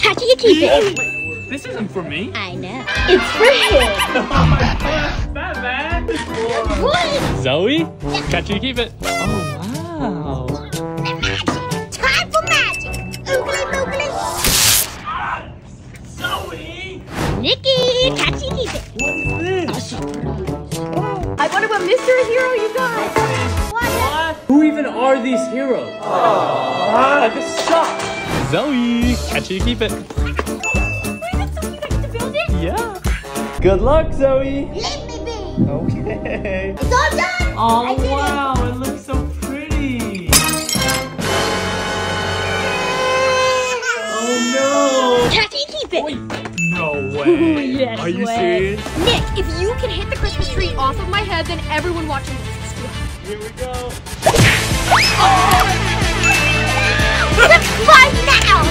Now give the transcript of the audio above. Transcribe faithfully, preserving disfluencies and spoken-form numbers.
Catch it, you keep it. Wait, this isn't for me. I know. It's for him. Oh my god, Batman. What? Zoe, catch it, you keep it. Oh wow. Time for magic. Oogly moogly. Zoe. Nicky, catch it, you keep it. What is this? I wonder what mystery hero you got. What? Who even are these heroes? Ah, this sucks. Zoe, catch it, you keep it. Wait, that's so you like to build it? Yeah. Good luck, Zoe. Let me be. Okay. It's all done. Oh I did wow, it. it looks so pretty. Oh no. Catch it, you keep it. Wait, no way. Yes Are you way. serious? Nick, if you can hit the Christmas tree off of my head, then everyone watching this is steal. Here we go. Five now.